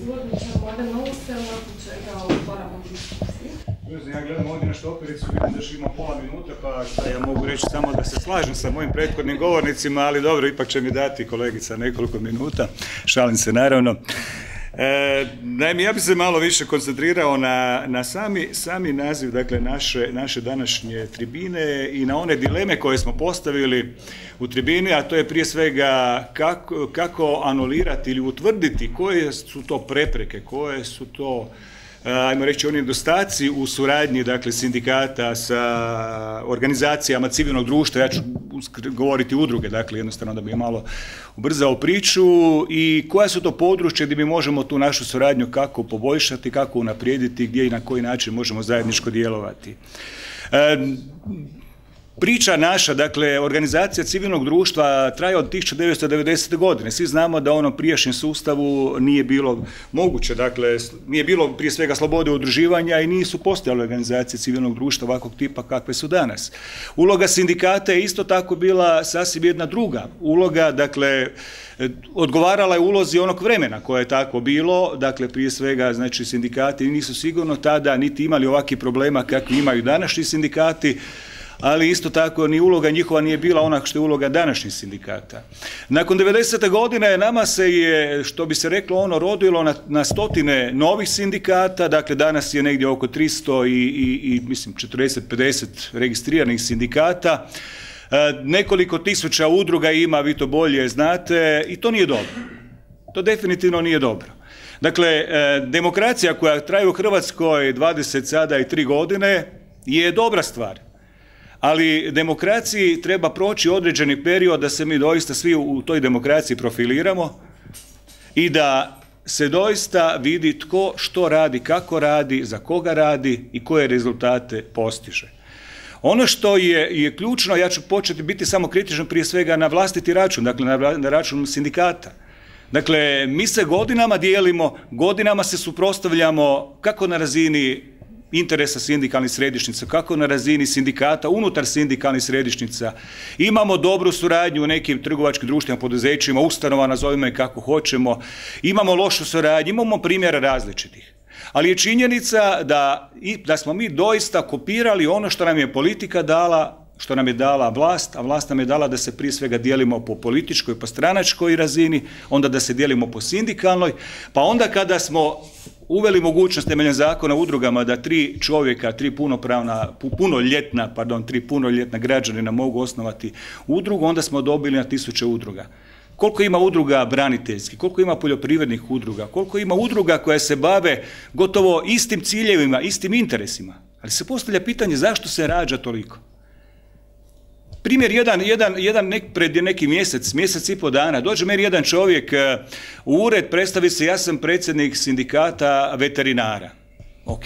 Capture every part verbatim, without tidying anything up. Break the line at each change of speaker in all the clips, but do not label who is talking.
uvodničar Mladen Novosel, nakon čega otvaramo diskusiju.
Ja gledam ovdje na štopericu, vidim da još ima pola minuta, pa šta ja mogu reći samo da se slažem sa mojim prethodnim govornicima, ali dobro, ipak će mi dati kolegica nekoliko minuta, šalim se naravno. E, naime, ja bih se malo više koncentrirao na, na sami, sami naziv, dakle, naše, naše današnje tribine i na one dileme koje smo postavili u tribini, a to je prije svega kako, kako anulirati ili utvrditi koje su to prepreke, koje su to, ajmo reći, oni nedostaci u suradnji, dakle, sindikata sa organizacijama civilnog društva, ja ću govoriti udruge, dakle, jednostavno da bi malo ubrzao priču, i koja su to područja gdje mi možemo tu našu suradnju kako poboljšati, kako unaprijediti, gdje i na koji način možemo zajedničko djelovati. E, Priča naša, dakle, organizacija civilnog društva traje od tisuću devetsto devedesete. godine. Svi znamo da u onom prijašnjem sustavu nije bilo moguće, dakle, nije bilo prije svega slobode udruživanja i nisu postojale organizacije civilnog društva ovakvog tipa kakve su danas. Uloga sindikata je isto tako bila sasvim jedna druga uloga, dakle, odgovarala je ulozi onog vremena koje je tako bilo, dakle, prije svega, znači, sindikati nisu sigurno tada niti imali ovakvih problema kakvi imaju današnji sindikati, ali isto tako ni uloga njihova nije bila ona što je uloga današnjih sindikata. Nakon devedesete. godine nama se je, što bi se reklo, ono rodilo na, na stotine novih sindikata, dakle danas je negdje oko tristo i, i, i mislim četrdeset pedeset registriranih sindikata. E, nekoliko tisuća udruga ima, vi to bolje znate, i to nije dobro. To definitivno nije dobro. Dakle, e, demokracija koja traje u Hrvatskoj dvadeset sada i tri godine je dobra stvar. Ali demokraciji treba proći određeni period da se mi doista svi u toj demokraciji profiliramo i da se doista vidi tko što radi, kako radi, za koga radi i koje rezultate postiže. Ono što je, je ključno, ja ću početi biti samo kritičan prije svega na vlastiti račun, dakle na, na račun sindikata. Dakle, mi se godinama dijelimo, godinama se suprotstavljamo kako na razini interesa sindikalnih središnjica, kako na razini sindikata, unutar sindikalnih središnjica. Imamo dobru suradnju u nekim trgovačkim društvima, poduzećima, ustanova, nazovimo je kako hoćemo. Imamo lošu suradnju, imamo primjera različitih. Ali je činjenica da, da smo mi doista kopirali ono što nam je politika dala, što nam je dala vlast, a vlast nam je dala da se prije svega dijelimo po političkoj, po stranačkoj razini, onda da se dijelimo po sindikalnoj, pa onda kada smo uveli mogućnost temeljem zakona o udrugama da tri čovjeka, tri punopravna, punoljetna, pardon, tri punoljetna građanina mogu osnovati udrugu, onda smo dobili na tisuće udruga. Koliko ima udruga braniteljskih, koliko ima poljoprivrednih udruga, koliko ima udruga koje se bave gotovo istim ciljevima, istim interesima. Ali se postavlja pitanje zašto se rađa toliko. Primjer, jedan, jedan, jedan nek, pred neki mjesec, mjesec i po dana, dođe meni jedan čovjek u ured, predstavi se, ja sam predsjednik sindikata veterinara. Ok,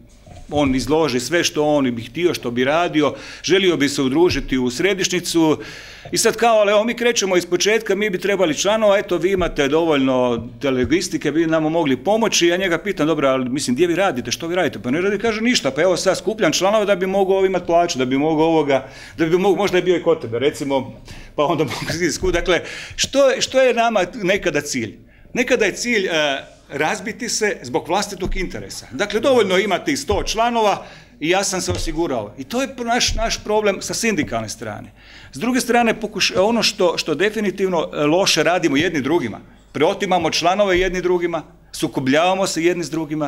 on izloži sve što on bi htio, što bi radio, želio bi se udružiti u središnjicu i sad kao, ali evo mi krećemo iz početka, mi bi trebali članova, eto vi imate dovoljno logistike, vi nam mogli pomoći, ja njega pitam, dobro, ali mislim, gdje vi radite, što vi radite? Pa ne radi, kaže ništa, pa evo sad skupljam članova da bi mogao imati plaću, da bi mogao ovoga, da bi mogao, možda je bio i kod tebe, recimo, pa onda mogu, dakle, što, što je nama nekada cilj? Nekada je cilj uh, razbiti se zbog vlastitog interesa. Dakle, dovoljno imati sto članova i ja sam se osigurao. I to je naš, naš problem sa sindikalne strane. S druge strane, pokuš, ono što, što definitivno loše radimo jedni drugima, preotimamo članove jedni drugima, sukobljavamo se jedni s drugima,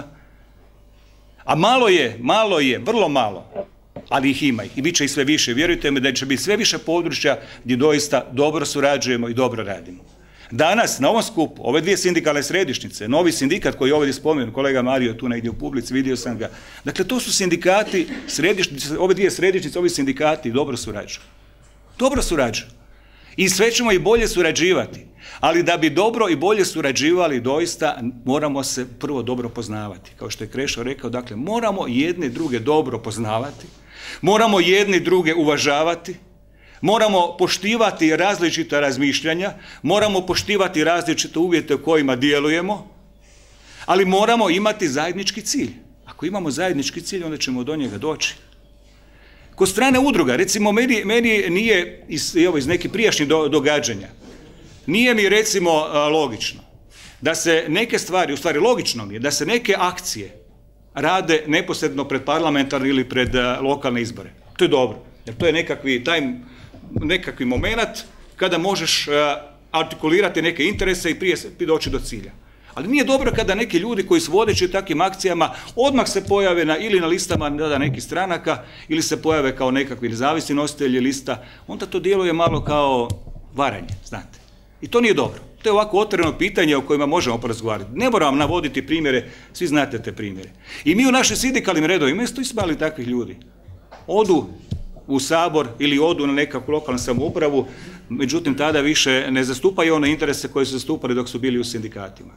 a malo je, malo je, vrlo malo, ali ih ima i bit će ih sve više. Vjerujte mi da će biti sve više područja gdje doista dobro surađujemo i dobro radimo. Danas, na ovom skupu, ove dvije sindikalne središnjice, novi sindikat koji je ovdje spomenut, kolega Mario tu negdje u publici, vidio sam ga. Dakle, to su sindikati, ove dvije središnjice, ovi sindikati dobro surađuju. Dobro surađuju. I sve ćemo i bolje surađivati. Ali da bi dobro i bolje surađivali, doista moramo se prvo dobro poznavati. Kao što je Krešo rekao, dakle, moramo jedne druge dobro poznavati, moramo jedne druge uvažavati, moramo poštivati različita razmišljanja, moramo poštivati različite uvjete u kojima djelujemo, ali moramo imati zajednički cilj. Ako imamo zajednički cilj, onda ćemo do njega doći. Kod strane udruga, recimo, meni, meni nije, iz, evo, iz nekih prijašnjih do, događanja, nije mi, recimo, logično da se neke stvari, u stvari logično mi je, da se neke akcije rade neposredno pred parlamentarne ili pred lokalne izbore. To je dobro, jer to je nekakvi, taj nekakvi moment kada možeš artikulirati neke interese i prije doći do cilja. Ali nije dobro kada neki ljudi koji su vodeći takvim akcijama odmah se pojave na, ili na listama nekih stranaka ili se pojave kao nekakvi nezavisni nositelji lista, onda to djeluje malo kao varanje, znate. I to nije dobro. To je ovako otvoreno pitanje o kojima možemo porazgovarati. Ne moram vam navoditi primjere, svi znate te primjere. I mi u našim sindikalnim redovima isto imali takvih ljudi. Odu u Sabor ili odu na nekakvu lokalnu samoupravu, međutim tada više ne zastupaju one interese koje su zastupali dok su bili u sindikatima.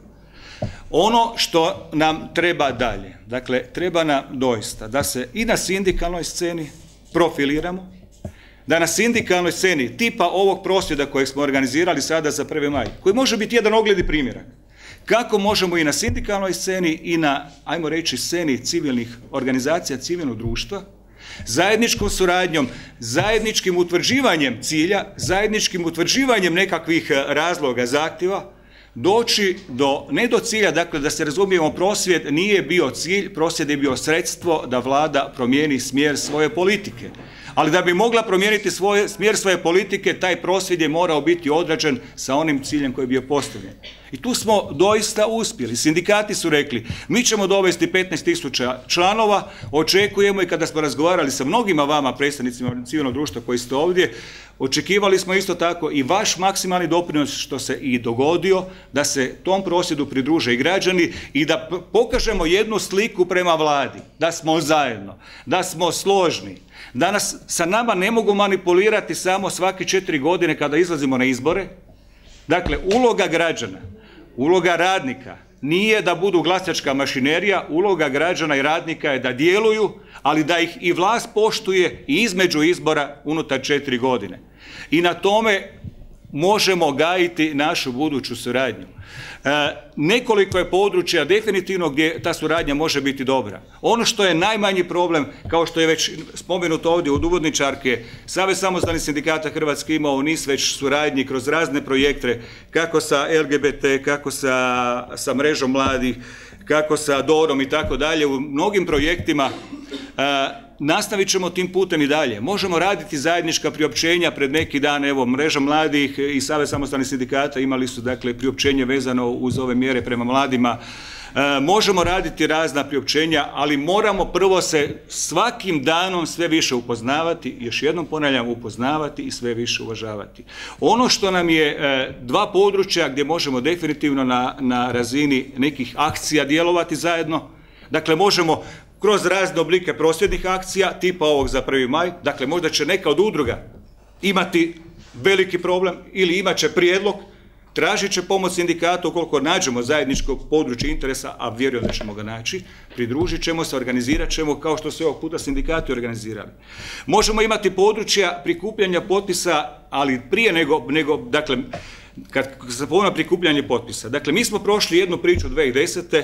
Ono što nam treba dalje, dakle, treba nam doista da se i na sindikalnoj sceni profiliramo, da na sindikalnoj sceni tipa ovog prosvjeda kojeg smo organizirali sada za prvi maj, koji može biti jedan ogledni primjerak, kako možemo i na sindikalnoj sceni i na, ajmo reći, sceni civilnih organizacija, civilnog društva, zajedničkom suradnjom, zajedničkim utvrđivanjem cilja, zajedničkim utvrđivanjem nekakvih razloga, zahtjeva, doći do, ne do cilja, dakle da se razumijemo, prosvjed nije bio cilj, prosvjed je bio sredstvo da vlada promijeni smjer svoje politike. Ali da bi mogla promijeniti svoje, smjer svoje politike, taj prosvjed je morao biti odrađen sa onim ciljem koji je bio postavljen. I tu smo doista uspjeli. Sindikati su rekli, mi ćemo dovesti petnaest tisuća članova, očekujemo, i kada smo razgovarali sa mnogima vama, predstavnicima civilnog društva koji ste ovdje, očekivali smo isto tako i vaš maksimalni doprinos, što se i dogodio, da se tom prosvjedu pridruže i građani i da pokažemo jednu sliku prema vladi, da smo zajedno, da smo složni. Danas sa nama ne mogu manipulirati samo svake četiri godine kada izlazimo na izbore. Dakle, uloga građana, uloga radnika nije da budu glasačka mašinerija, uloga građana i radnika je da djeluju, ali da ih i vlast poštuje i između izbora unutar četiri godine. I na tome možemo gajiti našu buduću suradnju. E, nekoliko je područja definitivno gdje ta suradnja može biti dobra. Ono što je najmanji problem, kao što je već spomenuto ovdje od uvodničarke, Savez samostalnih sindikata Hrvatske imao niz već suradnji kroz razne projekte, kako sa L G B T, kako sa, sa mrežom mladih, kako sa D O R-om i tako dalje, u mnogim projektima. E, Nastavit ćemo tim putem i dalje. Možemo raditi zajednička priopćenja. Pred neki dan, evo, mreža mladih i Savez samostalnih sindikata imali su, dakle, priopćenje vezano uz ove mjere prema mladima. E, možemo raditi razna priopćenja, ali moramo prvo se svakim danom sve više upoznavati, još jednom ponavljam, upoznavati i sve više uvažavati. Ono što nam je e, dva područja gdje možemo definitivno na, na razini nekih akcija djelovati zajedno, dakle, možemo kroz razne oblike prosvjednih akcija, tipa ovog za prvi maj, dakle možda će neka od udruga imati veliki problem ili imat će prijedlog, tražit će pomoć sindikata ukoliko nađemo zajedničko područje interesa, a vjerujem da ćemo ga naći, pridružit ćemo se, organizirat ćemo kao što su ovog puta sindikati organizirali. Možemo imati područja prikupljanja potpisa, ali prije nego, nego dakle, kad se povna prikupljanje potpisa, dakle mi smo prošli jednu priču dvije tisuće desete.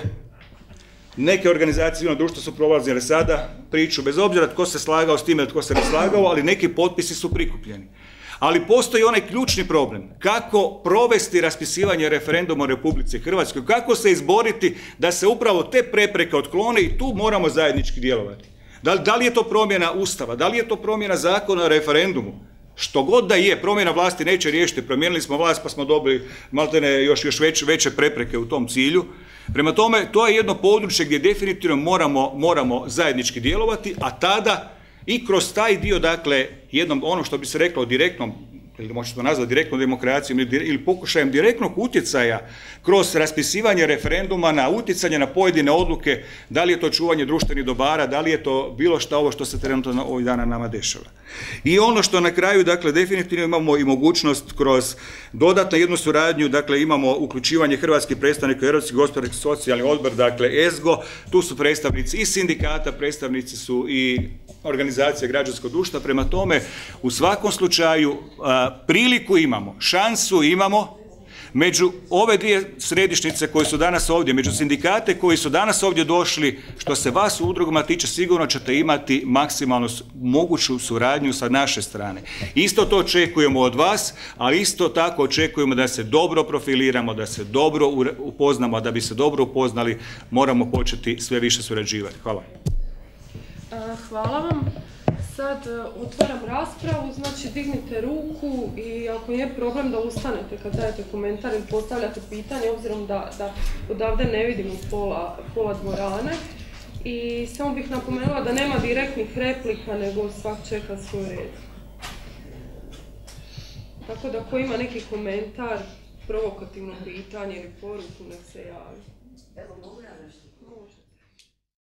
Neke organizacije civilnog društva su prolazile sada priču, bez obzira tko se slagao s time, tko se ne slagao, ali neki potpisi su prikupljeni. Ali postoji onaj ključni problem, kako provesti raspisivanje referenduma u Republici Hrvatskoj, kako se izboriti da se upravo te prepreke otklone i tu moramo zajednički djelovati. Da li, da li je to promjena Ustava, da li je to promjena zakona o referendumu? Što god da je, promjena vlasti neće riješiti, promijenili smo vlast pa smo dobili maltene još, još već, veće prepreke u tom cilju. Prema tome, to je jedno područje gdje definitivno moramo, moramo zajednički djelovati, a tada i kroz taj dio, dakle, jednom, ono što bi se reklo direktnom, ili možemo nazvati direktnom demokracijom ili, ili pokušajem direktnog utjecaja kroz raspisivanje referenduma na utjecanje na pojedine odluke, da li je to čuvanje društvenih dobara, da li je to bilo što ovo što se trenutno ovih dana nama dešava. I ono što na kraju, dakle, definitivno imamo i mogućnost kroz dodatnu jednu suradnju, dakle, imamo uključivanje hrvatskih predstavnika, Europski gospodarski socijalni odbor, dakle, E S G O, tu su predstavnici i sindikata, predstavnici su i organizacije građanskog društva, prema tome, u svakom slučaju, a, priliku imamo, šansu imamo, među ove dvije središnjice koje su danas ovdje, među sindikate koji su danas ovdje došli, što se vas u udrugama tiče, sigurno ćete imati maksimalno moguću suradnju sa naše strane. Isto to očekujemo od vas, ali isto tako očekujemo da se dobro profiliramo, da se dobro upoznamo, a da bi se dobro upoznali moramo početi sve više surađivati. Hvala.
Hvala vam. Sad otvaram raspravu, znači dignite ruku i ako nije problem da ustanete kad dajete komentar ili postavljate pitanje, obzirom da, da odavde ne vidimo pola, pola dvorane. I samo bih napomenula da nema direktnih replika, nego svak čeka svoj red. Tako da ko ima neki komentar, provokativno pitanje ili poruku, nek se javi.
Evo, mogu ja nešto?